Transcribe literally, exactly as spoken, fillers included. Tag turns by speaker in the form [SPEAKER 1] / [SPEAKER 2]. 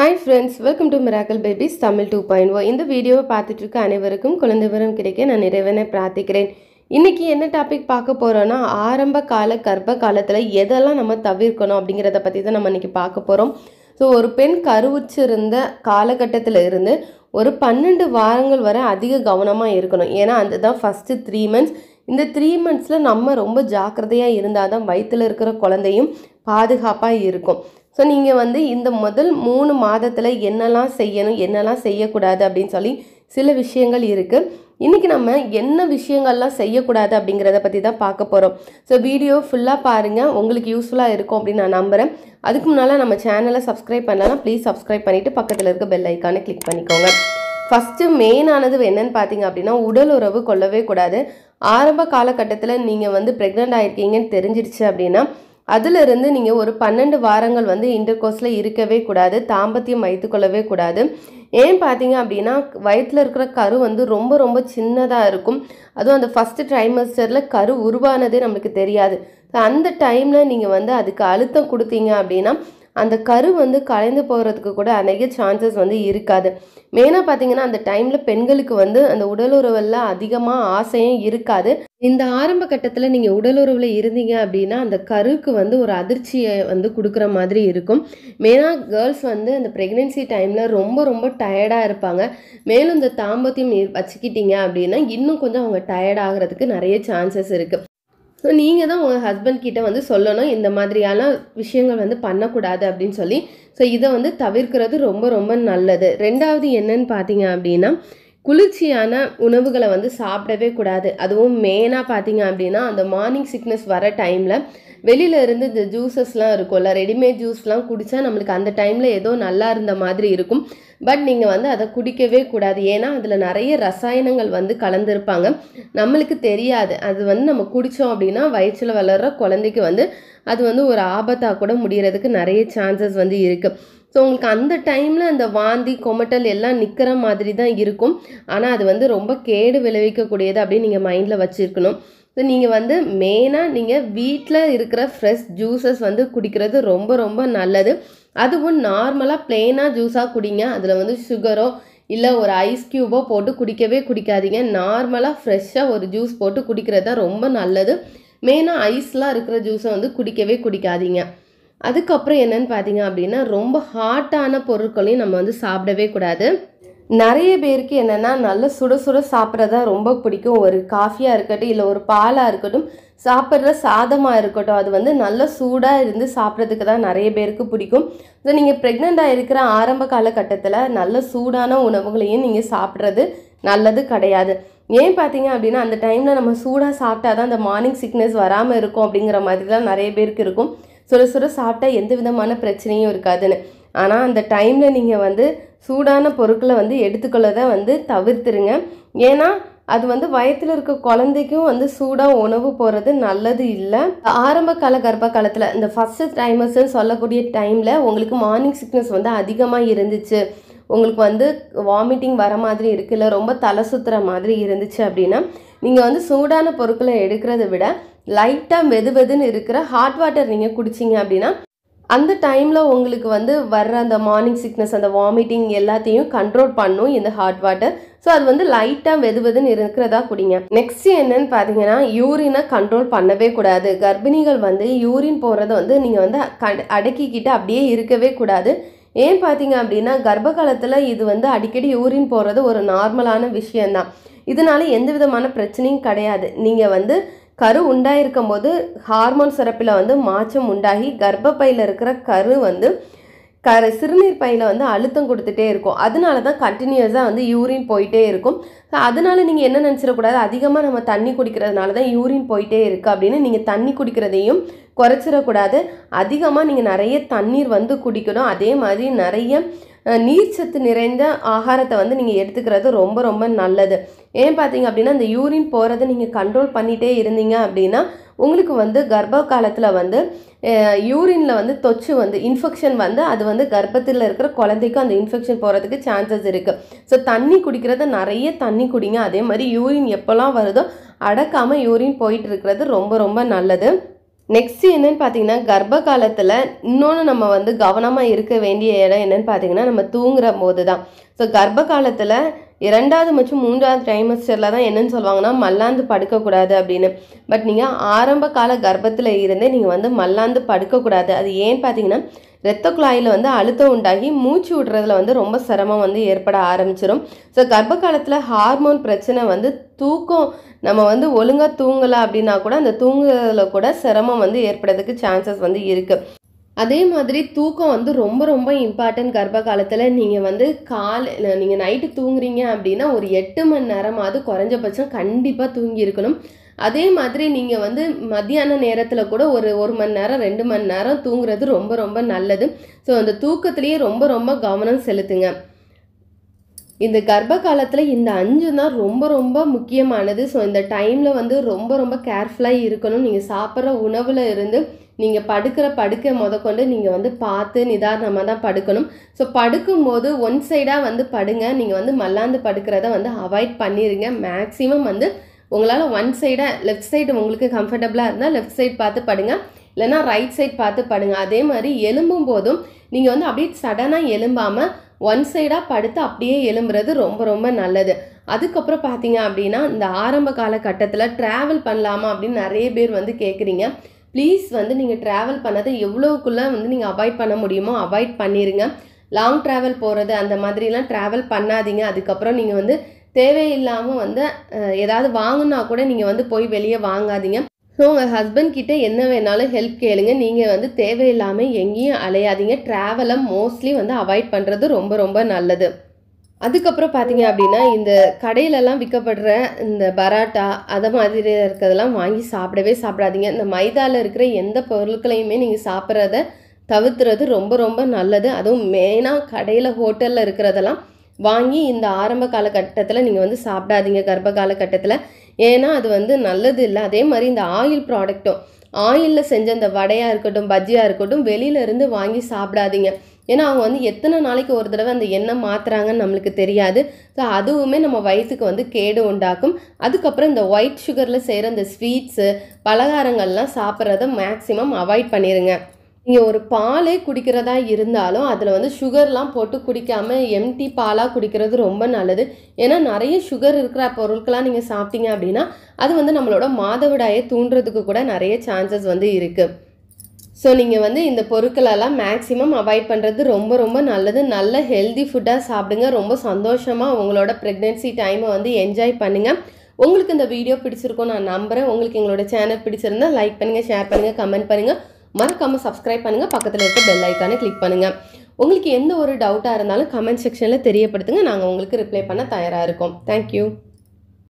[SPEAKER 1] Hi friends, welcome to Miracle Babies Tamil two point oh. இந்த வீடியோவை பார்த்துட்டு இருக்க அனைவருக்கும் குழந்தை வரம் கிடைக்க நான் இறைவனை பிரார்த்திக்கிறேன். இன்னைக்கு என்ன டாபிக் பார்க்க போறோம்னா ஆரம்ப கால கர்ப்ப காலத்துல எதெல்லாம் நம்ம தவிர்க்கணும் அப்படிங்கறத பத்தி தான் நம்ம இன்னைக்கு பார்க்க போறோம். ஸோ ஒரு பெண் கருவுற்றிருந்த காலகட்டத்தில் இருந்து ஒரு பன்னெண்டு வாரங்கள் வரை அதிக கவனமாக இருக்கணும். ஏன்னா அதுதான் ஃபஸ்ட்டு த்ரீ மந்த்ஸ். இந்த த்ரீ மந்த்ஸில் நம்ம ரொம்ப ஜாக்கிரதையாக இருந்தால் தான் வயிற்றில் இருக்கிற குழந்தையும் பாதுகாப்பாக இருக்கும். ஸோ நீங்கள் வந்து இந்த முதல் மூணு மாதத்தில் என்னெல்லாம் செய்யணும் என்னெல்லாம் செய்யக்கூடாது அப்படின்னு சொல்லி சில விஷயங்கள் இருக்குது. இன்றைக்கி நம்ம என்ன விஷயங்கள்லாம் செய்யக்கூடாது அப்படிங்கிறத பற்றி தான் பார்க்க போகிறோம். ஸோ வீடியோ ஃபுல்லாக பாருங்கள், உங்களுக்கு யூஸ்ஃபுல்லாக இருக்கும் அப்படின்னு நான் நம்புகிறேன். அதுக்கு முன்னால் நம்ம சேனலை சப்ஸ்கிரைப் பண்ணலாம், ப்ளீஸ் சப்ஸ்கிரைப் பண்ணிவிட்டு பக்கத்தில் இருக்க பெல் ஐக்கானை கிளிக் பண்ணிக்கோங்க. ஃபஸ்ட்டு மெயினானது என்னென்னு பார்த்தீங்க அப்படின்னா உடல் உறவு கொள்ளவே கூடாது. ஆரம்ப காலகட்டத்தில் நீங்கள் வந்து ப்ரெக்னென்ட் ஆகிருக்கீங்கன்னு தெரிஞ்சிடுச்சு அப்படின்னா அதிலிருந்து நீங்கள் ஒரு பன்னெண்டு வாரங்கள் வந்து இன்டர் கோர்ஸில் இருக்கவே கூடாது, தாம்பத்தியம் வைத்து கொள்ளவே கூடாது. ஏன் பார்த்தீங்க அப்படின்னா வயிற்றில் இருக்கிற கரு வந்து ரொம்ப ரொம்ப சின்னதாக இருக்கும். அதுவும் அந்த ஃபஸ்ட்டு ட்ரைமஸ்டரில் கரு உருவானதே நம்மளுக்கு தெரியாது. அந்த டைமில் நீங்கள் வந்து அதுக்கு அழுத்தம் கொடுத்தீங்க அப்படின்னா அந்த கரு வந்து கலைந்து போகிறதுக்கு கூட அதிக சான்சஸ் வந்து இருக்காது. மெயினாக பார்த்தீங்கன்னா அந்த டைமில் பெண்களுக்கு வந்து அந்த உடலுறவில் அதிகமாக ஆசையும் இருக்காது. இந்த ஆரம்ப கட்டத்தில் நீங்கள் உடலுறவில் இருந்தீங்க அப்படின்னா அந்த கருக்கு வந்து ஒரு அதிர்ச்சியை வந்து கொடுக்குற மாதிரி இருக்கும். மெயினாக கேர்ள்ஸ் வந்து அந்த ப்ரெக்னென்சி டைமில் ரொம்ப ரொம்ப டயர்டாக இருப்பாங்க. மேலும் இந்த தாம்பத்தியம் வச்சுக்கிட்டீங்க அப்படின்னா இன்னும் கொஞ்சம் அவங்க டயர்ட் ஆகிறதுக்கு நிறைய சான்சஸ் இருக்குது. ஸோ நீங்கள் தான் உங்கள் ஹஸ்பண்ட் கிட்ட வந்து சொல்லணும் இந்த மாதிரியான விஷயங்கள் வந்து பண்ணக்கூடாது அப்படின்னு சொல்லி. ஸோ இதை வந்து தவிர்க்கிறது ரொம்ப ரொம்ப நல்லது. ரெண்டாவது என்னன்னு பார்த்தீங்க அப்படின்னா குளிர்ச்சியான உணவுகளை வந்து சாப்பிடவே கூடாது. அதுவும் மெயினாக பார்த்தீங்க அப்படின்னா அந்த மார்னிங் சிக்னஸ் வர டைமில் வெளியில் இருந்து இந்த ஜூஸஸ்லாம் இருக்கும்ல, ரெடிமேட் ஜூஸ்லாம் குடித்தா நம்மளுக்கு அந்த டைமில் ஏதோ நல்லா இருந்த மாதிரி இருக்கும். பட் நீங்கள் வந்து அதை குடிக்கவே கூடாது. ஏன்னா அதில் நிறைய ரசாயனங்கள் வந்து கலந்துருப்பாங்க, நம்மளுக்கு தெரியாது. அது வந்து நம்ம குடித்தோம் அப்படின்னா வயிற்றில் வளர்கிற குழந்தைக்கு வந்து அது வந்து ஒரு ஆபத்தாக கூட முடிகிறதுக்கு நிறைய சான்சஸ் வந்து இருக்குது. ஸோ உங்களுக்கு அந்த டைமில் அந்த வாந்தி கொமட்டல் எல்லாம் நிற்கிற மாதிரி தான் இருக்கும். ஆனால் அது வந்து ரொம்ப கேடு விளைவிக்கக்கூடியது அப்படின்னு நீங்கள் மைண்டில் வச்சுருக்கணும். ஸோ நீங்கள் வந்து மெயினாக நீங்கள் வீட்டில் இருக்கிற ஃப்ரெஷ் ஜூஸஸ் வந்து குடிக்கிறது ரொம்ப ரொம்ப நல்லது. அதுவும் நார்மலாக பிளெயினாக ஜூஸாக குடிங்க. அதில் வந்து சுகரோ இல்லை ஒரு ஐஸ் க்யூபோ போட்டு குடிக்கவே குடிக்காதீங்க. நார்மலாக ஃப்ரெஷ்ஷாக ஒரு ஜூஸ் போட்டு குடிக்கிறது தான் ரொம்ப நல்லது. மெயினாக ஐஸ்லாம் இருக்கிற ஜூஸை வந்து குடிக்கவே குடிக்காதீங்க. அதுக்கப்புறம் என்னென்னு பார்த்தீங்க அப்படின்னா ரொம்ப ஹாட்டான பொருட்களையும் நம்ம வந்து சாப்பிடவே கூடாது. நிறைய பேருக்கு என்னென்னா நல்ல சுட சுட சாப்பிட்றதா ரொம்ப பிடிக்கும். ஒரு காஃபியாக இருக்கட்டும் இல்லை ஒரு பாலாக இருக்கட்டும், சாப்பிட்ற சாதமாக இருக்கட்டும், அது வந்து நல்ல சூடாக இருந்து சாப்பிட்றதுக்கு தான் நிறைய பேருக்கு பிடிக்கும். ஸோ நீங்கள் ப்ரெக்னெண்ட்டாக இருக்கிற ஆரம்ப காலகட்டத்தில் நல்ல சூடான உணவுகளையும் நீங்கள் சாப்பிட்றது நல்லது கிடையாது. ஏன் பார்த்தீங்க அப்படின்னா அந்த டைமில் நம்ம சூடாக சாப்பிட்டா தான் அந்த மார்னிங் சிக்னஸ் வராமல் இருக்கும் அப்படிங்கிற மாதிரிலாம் நிறைய பேருக்கு இருக்கும். சுட சுட சாப்பிட்டா எந்த விதமான பிரச்சனையும் இருக்காதுன்னு. ஆனால் அந்த டைமில் நீங்கள் வந்து சூடான பொருட்களை வந்து எடுத்துக்கொள்ளதை வந்து தவிர்த்துருங்க. ஏன்னா அது வந்து வயிற்றில் இருக்க குழந்தைக்கும் வந்து சூடாக உணவு போகிறது நல்லது இல்லை. ஆரம்ப கால கர்ப்ப காலத்தில் இந்த ஃபஸ்ட்டு டைமர்ஸ்ன்னு சொல்லக்கூடிய டைமில் உங்களுக்கு மார்னிங் சிக்னஸ் வந்து அதிகமாக இருந்துச்சு, உங்களுக்கு வந்து வாமிட்டிங் வர மாதிரி இருக்குல்ல, ரொம்ப தலை சுற்றுற மாதிரி இருந்துச்சு அப்படின்னா நீங்கள் வந்து சூடான பொருட்களை எடுக்கிறத விட லைட்டாக வெது வெதுன்னு இருக்கிற ஹாட் வாட்டர் நீங்கள் குடிச்சிங்க அப்படின்னா அந்த டைமில் உங்களுக்கு வந்து வர்ற அந்த மார்னிங் சிக்னஸ் அந்த வாமிட்டிங் எல்லாத்தையும் கண்ட்ரோல் பண்ணும் இந்த ஹாட் வாட்டர். ஸோ அது வந்து லைட்டாக வெது வெதுன்னு இருக்கிறதா குடிங்க. நெக்ஸ்ட் என்னன்னு பார்த்தீங்கன்னா யூரினை கண்ட்ரோல் பண்ணவே கூடாது. கர்ப்பிணிகள் வந்து யூரின் போகிறத வந்து நீங்கள் வந்து அடக்கிக்கிட்டு அப்படியே இருக்கவே கூடாது. ஏன் பார்த்தீங்க அப்படின்னா கர்ப்ப காலத்தில் இது வந்து அடிக்கடி யூரின் போகிறது ஒரு நார்மலான விஷயந்தான். இதனால எந்த விதமான பிரச்சனையும் கிடையாது. நீங்கள் வந்து கரு உண்டாயிருக்கும் போது ஹார்மோன் சுரப்பில் வந்து மாற்றம் உண்டாகி கர்ப்பப்பையில் இருக்கிற கரு வந்து கர சிறுநீர் பையில் வந்து அழுத்தம் கொடுத்துட்டே இருக்கும். அதனால தான் கண்டினியூஸாக வந்து யூரின் போயிட்டே இருக்கும். ஸோ அதனால நீங்கள் என்ன நினச்சிடக்கூடாது, அதிகமாக நம்ம தண்ணி குடிக்கிறதுனால தான் யூரின் போயிட்டே இருக்குது அப்படின்னு நீங்கள் தண்ணி குடிக்கிறதையும் குறைச்சிடக்கூடாது. அதிகமாக நீங்கள் நிறைய தண்ணீர் வந்து குடிக்கணும். அதே மாதிரி நிறைய நீர்ச்சத்து நிறைந்த ஆகாரத்தை வந்து நீங்கள் எடுத்துக்கிறது ரொம்ப ரொம்ப நல்லது. ஏன் பார்த்தீங்க அப்படின்னா இந்த யூரின் போகிறத நீங்கள் கண்ட்ரோல் பண்ணிகிட்டே இருந்தீங்க அப்படின்னா உங்களுக்கு வந்து கர்ப்ப காலத்தில் வந்து யூரினில் வந்து தொற்று வந்து இன்ஃபெக்ஷன் வந்து அது வந்து கர்ப்பத்தில் இருக்கிற குழந்தைக்கும் அந்த இன்ஃபெக்ஷன் போகிறதுக்கு சான்சஸ் இருக்குது. ஸோ தண்ணி குடிக்கிறத நிறைய தண்ணி குடிங்க. அதே மாதிரி யூரின் எப்போல்லாம் வருதோ அடக்காமல் யூரின் போயிட்டு இருக்கிறது ரொம்ப ரொம்ப நல்லது. நெக்ஸ்ட் என்னன்னு பார்த்தீங்கன்னா, கர்ப்ப காலத்தில் இன்னொன்று நம்ம வந்து கவனமாக இருக்க வேண்டிய இடம் என்னன்னு பார்த்தீங்கன்னா, நம்ம தூங்குற போது தான். ஸோ கர்ப்ப காலத்தில் இரண்டாவது மற்றும் மூன்றாவது ட்ரைமஸ்டரில் தான் என்னன்னு சொல்லுவாங்கன்னா, மல்லாந்து படுக்கக்கூடாது அப்படின்னு. பட் நீங்கள் ஆரம்ப கால கர்ப்பத்தில் இருந்தே நீங்கள் வந்து மல்லாந்து படுக்கக்கூடாது. அது ஏன்னு பார்த்தீங்கன்னா, இரத்த குழாயில் வந்து அழுத்தம் உண்டாகி மூச்சு விடுறதுல வந்து ரொம்ப சிரமம் வந்து ஏற்பட ஆரம்பிச்சிடும். ஸோ கர்ப்ப காலத்தில் ஹார்மோன் பிரச்சனை வந்து தூக்கம் நம்ம வந்து ஒழுங்காக தூங்கலை அப்படின்னா கூட அந்த தூங்குறதுல கூட சிரமம் வந்து ஏற்படுறதுக்கு சான்சஸ் வந்து இருக்குது. அதே மாதிரி தூக்கம் வந்து ரொம்ப ரொம்ப இம்பார்ட்டன்ட். கர்ப்ப காலத்தில் நீங்கள் வந்து காலை நீங்கள் நைட்டு தூங்குறீங்க அப்படின்னா ஒரு எட்டு மணி நேரமாவது குறைஞ்சபட்சம் கண்டிப்பாக தூங்கி இருக்கணும். அதே மாதிரி நீங்கள் வந்து மத்தியான நேரத்தில் கூட ஒரு ஒரு மணி நேரம் ரெண்டு மணி நேரம் தூங்குறது ரொம்ப ரொம்ப நல்லது. ஸோ அந்த தூக்கத்திலேயே ரொம்ப ரொம்ப கவனம் செலுத்துங்க. இந்த கர்ப்ப காலத்தில் இந்த அஞ்சு தான் ரொம்ப ரொம்ப முக்கியமானது. ஸோ இந்த டைமில் வந்து ரொம்ப ரொம்ப கேர்ஃபுல்லாக இருக்கணும். நீங்கள் சாப்பிட்ற உணவில் இருந்து நீங்கள் படுக்கிற படுக்கை முதற்கொண்டு நீங்கள் வந்து பார்த்து நிதானமாக தான் படுக்கணும். ஸோ படுக்கும்போது ஒன் சைடாக வந்து படுங்க. நீங்கள் வந்து மல்லாந்து படுக்கிறத வந்து அவாய்ட் பண்ணிடுங்க. மேக்ஸிமம் வந்து உங்களால் ஒன் சைடாக லெஃப்ட் சைடு உங்களுக்கு கம்ஃபர்டபுளாக இருந்தால் லெஃப்ட் சைட் பார்த்து படுங்க, இல்லைனா ரைட் சைட் பார்த்து படுங்க. அதே மாதிரி எலும்பும் போதும் நீங்கள் வந்து அப்படியே சடனாக எலும்பாமல் ஒன் சைடாக படுத்து அப்படியே எலும்புறது ரொம்ப ரொம்ப நல்லது. அதுக்கப்புறம் பார்த்தீங்க அப்படின்னா, இந்த ஆரம்ப காலகட்டத்தில் ட்ராவல் பண்ணலாமா அப்படின்னு நிறைய பேர் வந்து கேட்குறீங்க. ப்ளீஸ் வந்து நீங்கள் ட்ராவல் பண்ணதை எவ்வளோக்குள்ளே வந்து நீங்கள் அவாய்ட் பண்ண முடியுமோ அவாய்ட் பண்ணிடுங்க. லாங் ட்ராவல் போகிறது அந்த மாதிரிலாம் ட்ராவல் பண்ணாதீங்க. அதுக்கப்புறம் நீங்கள் வந்து தேவையில்லாமல் வந்து ஏதாவது வாங்கினா கூட நீங்கள் வந்து போய் வெளியே வாங்காதீங்க. ஸோ உங்கள் ஹஸ்பண்ட் கிட்டே என்ன வேணாலும் ஹெல்ப் கேளுங்க. நீங்கள் வந்து தேவையில்லாமல் எங்கேயும் அலையாதீங்க. ட்ராவலை மோஸ்ட்லி வந்து அவாய்ட் பண்ணுறது ரொம்ப ரொம்ப நல்லது. அதுக்கப்புறம் பார்த்தீங்க அப்படின்னா, இந்த கடையிலலாம் விற்கப்படுற இந்த பராட்டா அதை மாதிரி இருக்கிறதெல்லாம் வாங்கி சாப்பிடவே சாப்பிடாதீங்க. இந்த மைதாவில் இருக்கிற எந்த பொருட்களையுமே நீங்கள் சாப்பிட்றத தவிர்த்துறது ரொம்ப ரொம்ப நல்லது. அதுவும் மெயினாக கடையில் ஹோட்டலில் இருக்கிறதெல்லாம் வாங்கி இந்த ஆரம்ப காலகட்டத்தில் நீங்கள் வந்து சாப்பிடாதீங்க கர்ப்ப காலகட்டத்தில். ஏன்னா அது வந்து நல்லது இல்லை. அதே மாதிரி இந்த ஆயில் ப்ராடக்ட்டும் ஆயிலில் செஞ்ச இந்த வடையாக இருக்கட்டும் பஜ்ஜியாக இருக்கட்டும் வெளியிலேருந்து வாங்கி சாப்பிடாதீங்க. ஏன்னா அவங்க வந்து எத்தனை நாளைக்கு ஒரு தடவை அந்த எண்ணெய் மாற்றுறாங்கன்னு நம்மளுக்கு தெரியாது. ஸோ அதுவுமே நம்ம வயிற்றுக்கு வந்து கேடு உண்டாக்கும். அதுக்கப்புறம் இந்த ஒயிட் சுகரில் செய்கிற இந்த ஸ்வீட்ஸு பலகாரங்கள்லாம் சாப்பிட்றத மேக்ஸிமம் அவாய்ட் பண்ணிடுங்க. நீங்கள் ஒரு பாலே குடிக்கிறதா இருந்தாலும் அதில் வந்து சுகர்லாம் போட்டு குடிக்காமல் எம்டி பாலாக குடிக்கிறது ரொம்ப நல்லது. ஏன்னா நிறைய சுகர் இருக்கிற பொருட்களாக நீங்கள் சாப்பிட்டீங்க அப்படின்னா அது வந்து நம்மளோட மாதவிடாயை தூண்டுறதுக்கு கூட நிறைய சான்சஸ் வந்து இருக்குது. ஸோ நீங்கள் வந்து இந்த பொருட்களெல்லாம் மேக்ஸிமம் அவாய்ட் பண்ணுறது ரொம்ப ரொம்ப நல்லது. நல்ல ஹெல்தி ஃபுட்டாக சாப்பிடுங்க. ரொம்ப சந்தோஷமாக உங்களோட ப்ரெக்னென்சி டைமை வந்து என்ஜாய் பண்ணுங்கள். உங்களுக்கு இந்த வீடியோ பிடிச்சிருக்கும் நான் நம்புகிறேன். உங்களுக்கு எங்களோட சேனல் பிடிச்சிருந்தா லைக் பண்ணுங்கள், ஷேர் பண்ணுங்கள், கமெண்ட் பண்ணுங்கள். மறக்காமல் சப்ஸ்கிரைப் பண்ணுங்கள். பக்கத்தில் இருக்க பெல் ஐக்கானை கிளிக் பண்ணுங்கள். உங்களுக்கு எந்த ஒரு டவுட்டாக இருந்தாலும் கமெண்ட் செக்ஷனில் தெரியப்படுத்துங்க. நாங்கள் உங்களுக்கு ரிப்ளை பண்ண தயாராக இருக்கோம். தேங்க்யூ.